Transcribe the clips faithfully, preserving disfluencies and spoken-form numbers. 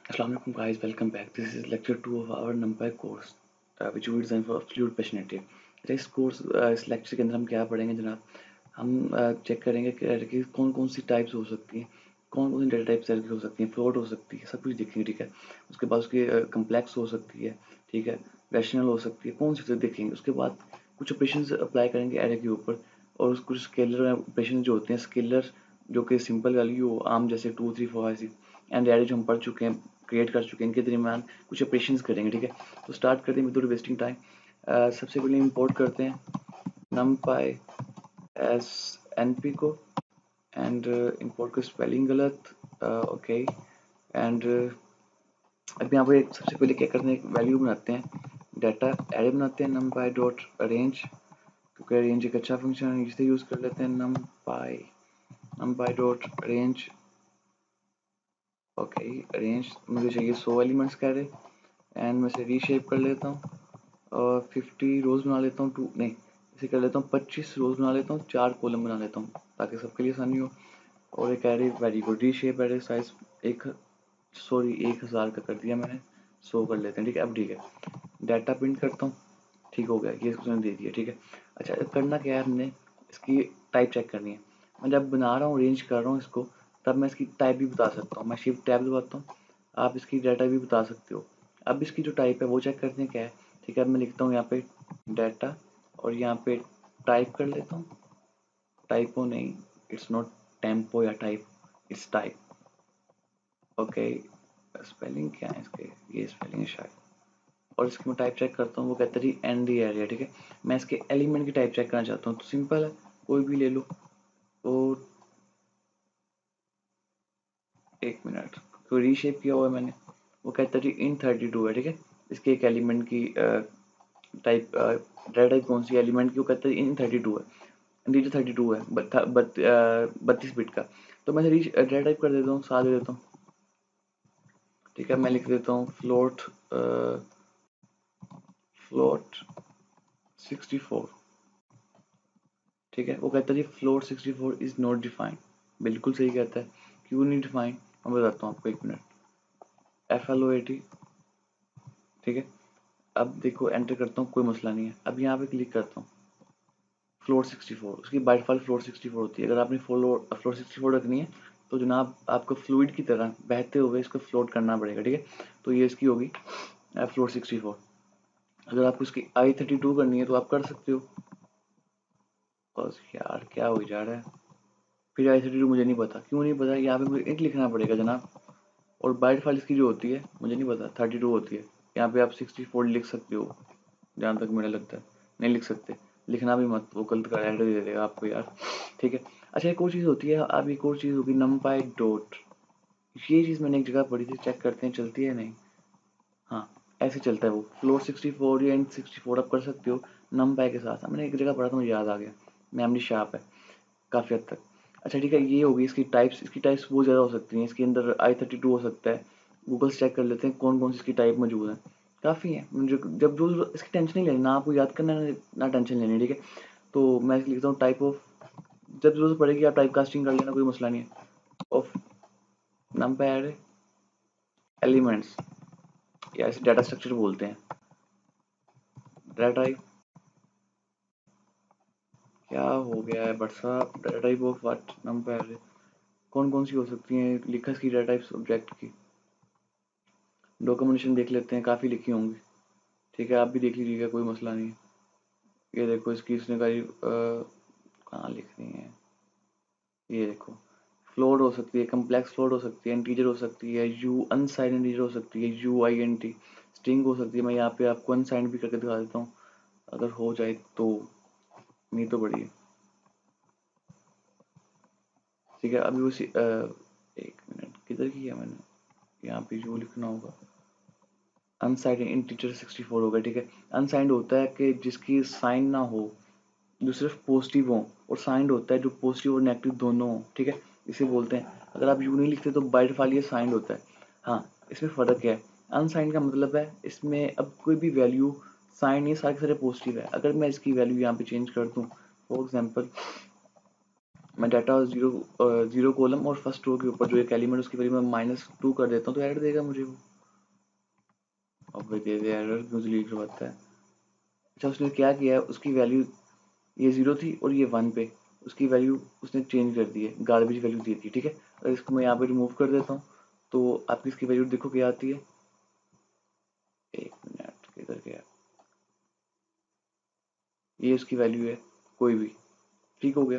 Assalamualaikum guys, welcome back. This is lecture two of our NumPy course, uh, which we designed for fluid passionate. इस course इस lecture के अंदर हम क्या पढ़ेंगे जनाब, हम चेक करेंगे कि कौन कौन सी टाइप्स हो सकती हैं, कौन कौन सी डेटा टाइप्स हो सकती हैं, फ्लोट हो सकती है, सब कुछ देखेंगे, ठीक है। उसके बाद उसकी कम्प्लेक्स हो सकती है, ठीक है, रैशनल हो सकती है, कौन सी देखेंगे। उसके बाद कुछ ऑपरेशन अप्लाई करेंगे एरे के ऊपर, और कुछ स्केलर ऑपरेशन जो होते हैं, स्केलर जो कि सिंपल वैल्यू आम जैसे two three four five six and array जो हम पढ़ चुके हैं, क्रिएट कर चुके हैं, इनके दरमियान कुछ ऑपरेशंस करेंगे, ठीक है। तो स्टार्ट करते हैं विदाउट वेस्टिंग टाइम। सबसे पहले इंपोर्ट करते हैं numpy एस एन पी को, एंड इंपोर्ट का स्पेलिंग गलत, ओके। एंड अब यहाँ पे सबसे पहले क्या करते हैं, एक वैल्यू बनाते हैं, डाटा एरे बनाते हैं numpy डॉट अरेंज, क्योंकि अरेंज एक अच्छा फंक्शन है, इसे यूज़ कर लेते हैं numpy numpy dot arrange, okay. Arrange मुझे चाहिए सौ एलिमेंट्स का एरे, एंड मैं इसे रीशेप कर लेता हूँ और फिफ्टी रोज बना लेता हूँ, टू नहीं इसे कर लेता हूँ पच्चीस रोज बना लेता हूँ, चार कॉलम बना लेता हूँ ताकि सबके लिए आसानी हो। और एक array very good reshape array size एक सॉरी एक हज़ार का कर दिया मैंने, सौ कर लेते हैं, ठीक है। अब ठीक है, डाटा प्रिंट करता हूँ, ठीक हो गया, ये उसने दे दिया, ठीक है। अच्छा, अब करना क्या है, हमने इसकी टाइप चेक करनी है। मैं जब बना रहा हूँ, अरेंज कर रहा हूँ इसको, तब मैं इसकी टाइप भी बता सकता हूँ। मैं शिफ्ट टैब दबाता हूँ, आप इसकी डाटा भी बता सकते हो। अब इसकी जो टाइप है वो चेक करते हैं क्या है, ठीक है। अब मैं लिखता हूँ यहाँ पे डाटा, और यहाँ पे टाइप कर लेता हूँ, टाइपो नहीं, इट्स नॉट टेम्पो या type, it's type, okay. Spelling क्या है इसके, ये स्पेलिंग है शायद। और इसकी मैं टाइप चेक करता हूँ, वो कहता है जी एन डी एरिया, ठीक है। मैं इसके एलिमेंट की टाइप चेक करना चाहता हूँ, तो सिंपल है, कोई भी ले लो। तो एक मिनट, तो रीशेप किया हुआ है मैंने, वो कहता है जी इन थर्टी टू है, ठीक है। इसके एक एलिमेंट की टाइप डाटा टाइप कौन सी एलिमेंट की, वो कहता है इन थर्टी टू है, इंटीजर थर्टी टू है, बत्तीस बिट का। तो मैं डाटा टाइप कर देता हूँ, साथ दे देता हूँ, ठीक है। मैं लिख देता हूँ फ्लोट फ्लोट सिक्सटी फोर, ठीक है। वो कहता है जी float sixty four is not defined, बिल्कुल सही कहता है, क्यों नहीं डिफाइंड, मैं बताता हूँ आपको, एक minute. F L O A T, ठीक है। अब देखो एंटर करता हूँ, कोई मसला नहीं है। अब यहाँ पे क्लिक करता हूँ, फ्लोट सिक्सटी फोर, उसकी by default float sixty four होती है। अगर आपने फ्लोट फ्लोट सिक्सटी फोर रखनी है तो जनाब आपको फ्लूइड की तरह बहते हुए इसको फ्लोट करना पड़ेगा, ठीक है। तो ये इसकी होगी फ्लोट सिक्सटी फोर। अगर आपको इसकी आई थर्टी टू करनी है तो आप कर सकते हो। बस यार क्या हो जा रहा है, फिर आई थर्टी टू मुझे नहीं पता, क्यों नहीं पता, यहाँ पे मुझे एक लिखना पड़ेगा जनाब। और बाई डिफॉल्ट इसकी जो होती है मुझे नहीं पता, थर्टी टू होती है। यहाँ पे आप सिक्सटी फोर लिख सकते हो, जहाँ तक मुझे लगता है। नहीं लिख सकते, लिखना भी मत, वो गलत का एड्रेस दे देगा आपको यार, ठीक है। अच्छा, एक और चीज़ होती है, अब एक और चीज़ होगी numpy डॉट, ये चीज़ मैंने एक जगह पढ़ी थी, चेक करते हैं चलती है नहीं। हाँ, ऐसे चलता है वो, फ्लोर सिक्सटी फोर या इन सिक्सटी फोर आप कर सकते हो numpy के साथ। मैंने एक जगह पढ़ा था, मुझे याद आ गया, मेमोरी शार्प है काफ़ी हद तक। अच्छा ठीक है, ये होगी इसकी टाइप्स। इसकी टाइप्स बहुत ज़्यादा हो सकती हैं, इसके अंदर आई थर्टी टू हो सकता है। गूगल से चेक कर लेते हैं कौन कौन सी इसकी टाइप मौजूद है, काफ़ी है। मुझे जब जो इसकी टेंशन नहीं लेनी, ना आपको याद करना है ना टेंशन लेनी, ठीक है। तो मैं लिखता हूँ टाइप ऑफ, जब जरूरत पड़ेगी आप टाइप कास्टिंग कर लेना, कोई मसला नहीं है। ऑफ numpy array एलिमेंट्स, या इसे डाटा स्ट्रक्चर बोलते हैं। डाटा टाइप क्या हो गया है बट साहब, data type of what, numpy array कौन कौन सी हो सकती हैं, लिखा इसकी डाटा टाइप्स ऑब्जेक्ट की। डॉक्यूमेंटेशन देख लेते हैं, काफ़ी लिखी होंगी, ठीक है। आप भी देख लीजिएगा, कोई मसला नहीं है। ये देखो इसकी इसने कही कहाँ लिखनी है, ये देखो फ्लोट हो सकती है, कम्प्लेक्स फ्लोट हो सकती है, इंटीजर हो सकती है, यू अनसाइंड इंटीजर हो सकती है, U I N T string हो सकती है। मैं यहाँ पे आपको अनसाइंड भी करके दिखा देता हूँ, अगर हो जाए तो, नहीं तो बढ़िया, ठीक है। अभी उसी एक मिनट, किधर किया मैंने, यहाँ पे यू लिखना होगा, अनसाइंड इंटीजर सिक्सटी फोर होगा, ठीक है। अनसाइंड होता है कि जिसकी साइन ना हो, जो सिर्फ पॉजिटिव हो, और साइंड होता है जो पॉजिटिव और नेगेटिव दोनों हो, ठीक है, इसे बोलते हैं। अगर आप यू नहीं लिखते तो बाय डिफॉल्ट ये साइंड होता है। हाँ, इसमें फ़र्क है, अनसाइंड का मतलब है इसमें अब कोई भी वैल्यू साइन नहीं, सारे के सारे पॉजिटिव है। अगर मैं इसकी वैल्यू यहाँ पे चेंज कर दूँ, फॉर एग्जाम्पल मैं डाटा जीरो जीरो कॉलम और फर्स्ट रो के ऊपर जो एक एलिमेंट उसकी वैल्यू मैं माइनस टू कर देता हूँ तो एरर देगा मुझे वो। अब भाई दे दे एरर क्यों डिलीट करवाता है। अच्छा उसने क्या किया है, उसकी वैल्यू ये जीरो थी और ये वन पे, उसकी वैल्यू उसने चेंज कर दी है, गार्बेज वैल्यू दी थी। ठीक है, अगर इसको मैं यहाँ पे रिमूव कर देता हूँ तो आपकी इसकी वैल्यू देखो क्या आती है। एक मिनट किधर गया, ये उसकी वैल्यू है कोई भी। ठीक हो गया,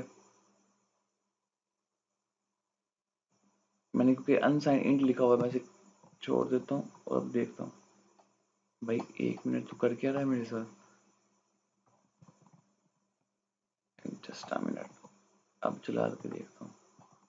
मैंने क्योंकि अनसाइन इंट लिखा हुआ है मैं इसे छोड़ देता हूँ और अब देखता हूँ। भाई एक मिनट तो कर क्या रहा है मेरे साथ, जस्ट अ मिनट, अब चला के देखता हूँ।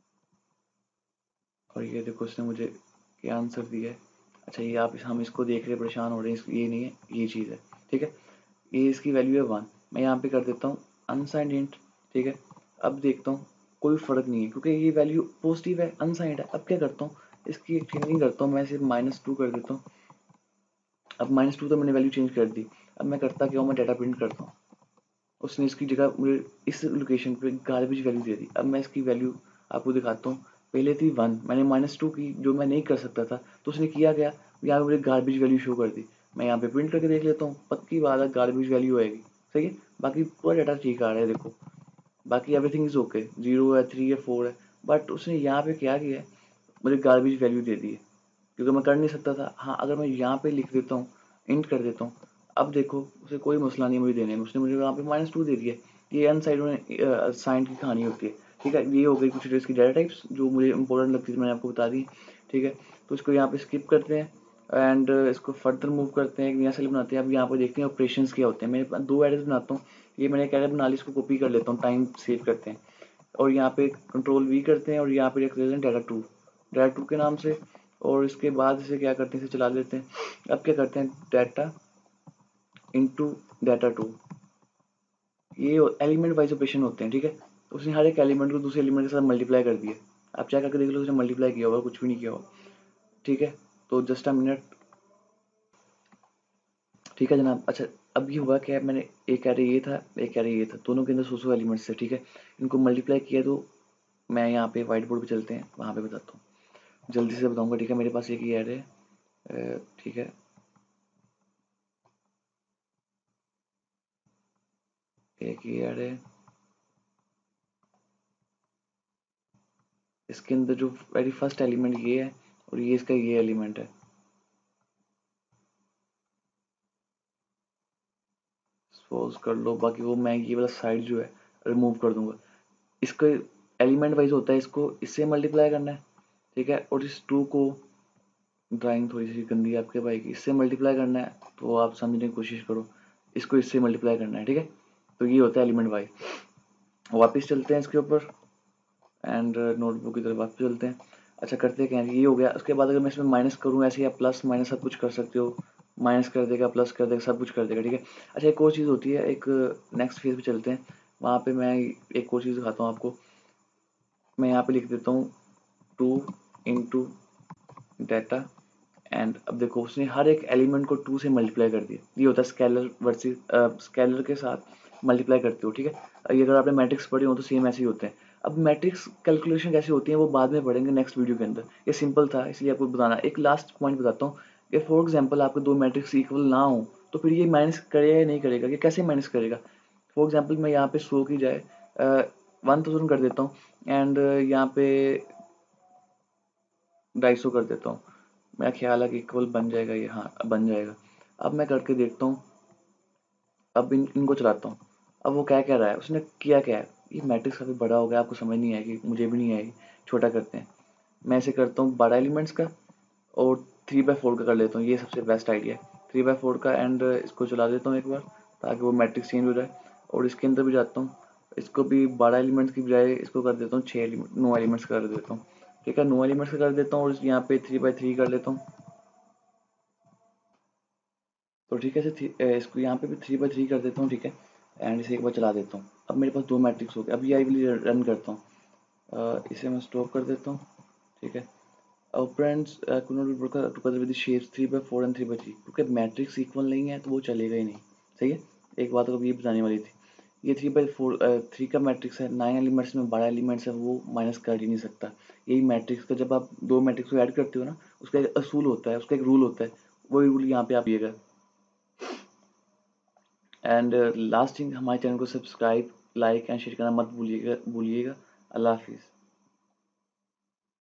और ये देखो उसने मुझे क्या आंसर दिया है। अच्छा ये आप हम इसको देख रहे परेशान हो रहे हैं, ये नहीं है, ये चीज़ है। ठीक है, ये इसकी वैल्यू है वन, मैं यहाँ पे कर देता हूँ अनसाइंड इंट। ठीक है, अब देखता हूँ कोई फ़र्क नहीं है क्योंकि ये वैल्यू पॉजिटिव है, अनसाइंड है। अब क्या करता हूँ, इसकी चेंजिंग करता हूँ, मैं सिर्फ माइनस टू कर देता हूँ। अब माइनस टू तो मैंने वैल्यू चेंज कर दी। अब मैं करता क्या हूँ, मैं डाटा प्रिंट करता हूँ। उसने इसकी जगह मुझे इस लोकेशन पे गार्बेज वैल्यू दे दी। अब मैं इसकी वैल्यू आपको दिखाता हूँ। पहले थी वन, मैंने माइनस टू की जो मैं नहीं कर सकता था, तो उसने किया क्या, यहाँ पे मुझे गार्बेज वैल्यू शो कर दी। मैं यहाँ पे प्रिंट करके देख लेता हूँ, पक्की बात है गार्बेज वैल्यू आएगी। सही है, बाकी पूरा डाटा ठीक आ रहा है देखो, बाकी एवरीथिंग इज ओके, जीरो है, थ्री है, फोर है। बट उसने यहाँ पे क्या किया है, मुझे गार्बेज वैल्यू दे दी है क्योंकि मैं कर नहीं सकता था। हाँ अगर मैं यहाँ पे लिख देता हूँ, इंट कर देता हूँ, अब देखो उसे कोई मसला नहीं मुझे देने में, उसने मुझे यहाँ पे माइनस टू दे दिया। ये अनसाइड में साइन की कहानी होती है। ठीक है, ये हो गई कुछ इसकी डाटा टाइप्स जो मुझे इंपॉर्टेंट लगती थी, मैंने आपको बता दी। ठीक है, तो इसको यहाँ पे स्किप करते हैं एंड इसको फर्दर मूव करते हैं, एक नया सेल बनाते हैं। अब यहाँ पे देखते हैं ऑपरेशंस क्या होते हैं। मेरे पास दो एरर बनाता हूँ, ये मैंने एक एरर बना ली, इसको कॉपी कर लेता हूँ, टाइम सेव करते हैं और यहाँ पे कंट्रोल वी करते हैं और यहाँ पे रख देते हैं डाटा टू, डाटा टू के नाम से। और इसके बाद इसे क्या करते हैं, इसे चला लेते हैं। अब क्या करते हैं, डाटा इंटू डाटा टू, ये एलिमेंट वाइज ऑपरेशन होते हैं। ठीक है, तो उसने हर एक एलिमेंट को दूसरे एलिमेंट के साथ मल्टीप्लाई कर दिया। आप चेक करके देख लो उसने मल्टीप्लाई किया होगा, कुछ भी नहीं किया होगा। ठीक है, तो जस्ट अ मिनट। ठीक है जनाब, अच्छा अब ये हुआ क्या, मैंने एक एरे ये था, एक एरे ये था, दोनों के अंदर सौ सौ एलिमेंट्स थे। ठीक है, इनको मल्टीप्लाई किया तो मैं यहाँ पे व्हाइट बोर्ड पे चलते हैं, वहाँ पे बताता हूँ, जल्दी से बताऊंगा। ठीक है, मेरे पास एक ही एरे है। ठीक है, एक ही एरे, इसके अंदर जो वेरी फर्स्ट एलिमेंट ये है और ये इसका ये एलिमेंट है। सपोज कर लो, बाकी वो मैं ये वाला साइड जो है रिमूव कर दूंगा। इसका एलिमेंट वाइज होता है, इसको इससे मल्टीप्लाई करना है। ठीक है, और इस टू को, ड्राइंग थोड़ी सी गंदी है आपके भाई की, इससे मल्टीप्लाई करना है तो आप समझने की कोशिश करो, इसको इससे मल्टीप्लाई करना है। ठीक है, तो ये होता है एलिमेंट वाइज। वापस चलते हैं इसके ऊपर एंड नोटबुक की तरफ वापस चलते हैं। अच्छा करते क्या है, ये हो गया। उसके बाद अगर मैं इसमें माइनस करूँ, ऐसे या प्लस माइनस सब कुछ कर सकते हो, माइनस कर देगा, प्लस कर देगा, सब कुछ कर देगा। ठीक है, अच्छा एक और चीज़ होती है, एक नेक्स्ट फेज पे चलते हैं, वहाँ पे मैं एक और चीज़ दिखाता हूँ आपको। मैं यहाँ पे लिख देता हूँ टू इंटू डाटा एंड अब देखो उसने हर एक एलिमेंट को टू से मल्टीप्लाई कर दिया। ये होता है स्केलर वर्सेस स्केलर के साथ मल्टीप्लाई करते हो। ठीक है, ये अगर आपने मैट्रिक्स पढ़े हो तो सेम ऐसे ही होते हैं। अब मैट्रिक्स कैलकुलेशन कैसे होती है वो बाद में पढ़ेंगे नेक्स्ट वीडियो के अंदर, ये सिंपल था इसलिए आपको बताना। एक लास्ट पॉइंट बताता हूँ कि फॉर एग्जाम्पल आपके दो मैट्रिक्स इक्वल ना हो तो फिर ये माइनस करेगा या नहीं करेगा, ये कैसे माइनस करेगा। फॉर एग्जाम्पल मैं यहाँ पे सौ की जाए वन थाउजेंड कर देता हूँ एंड यहाँ पे ढाई सौ कर देता हूँ। मेरा ख्याल है कि इक्वल बन जाएगा ये, हाँ बन जाएगा। अब मैं करके देखता हूँ, अब इन इनको चलाता हूँ। अब वो क्या कह रहा है, उसने किया क्या है, ये मैट्रिक्स काफ़ी बड़ा हो गया, आपको समझ नहीं आएगी, मुझे भी नहीं आएगी, छोटा करते हैं। मैं इसे करता हूँ बारह एलिमेंट्स का और थ्री बाई फोर का कर लेता हूँ, ये सबसे बेस्ट आइडिया है थ्री बाई फोर का। एंड इसको चला देता हूँ एक बार ताकि वो मैट्रिक्स चेंज हो जाए। और इसके अंदर भी जाता हूँ, इसको भी बारह एलिमेंट्स की बजाय इसको कर देता हूँ छः एलिमेंट नौ एलिमेंट्स कर देता हूँ। ठीक है, नौ एलिमेंट्स का कर देता हूँ और यहाँ पे थ्री बाई थ्री कर लेता हूँ। तो ठीक है, इसे इसको यहाँ पे भी थ्री बाई थ्री कर देता हूँ। ठीक है, एंड इसे एक बार चला देता हूँ। अब मेरे पास दो मैट्रिक्स हो गए। अब ये आई विल रन करता हूँ, अ, इसे मैं स्टॉप कर देता हूँ। ठीक है, operands could not be broken together with the shapes three by four and three by three, क्योंकि मैट्रिक्स इक्वल नहीं है तो वो चलेगा ही नहीं। सही है, एक बात को ये बताने वाली थी। ये थ्री बाई फोर थ्री का मैट्रिक्स है, नाइन एलिमेंट्स में बारह एलिमेंट्स है, वो माइनस कर ही नहीं सकता। यही मैट्रिक्स का जब आप दो मैट्रिक्स को ऐड करते हो ना, उसका एक असूल होता है, उसका एक रूल होता है, वही रूल यहाँ पे आप लिएगा। एंड लास्ट थिंग, हमारे चैनल को सब्सक्राइब, लाइक एंड शेयर करना मत भूलिएगा भूलिएगा अल्लाह हाफिज़।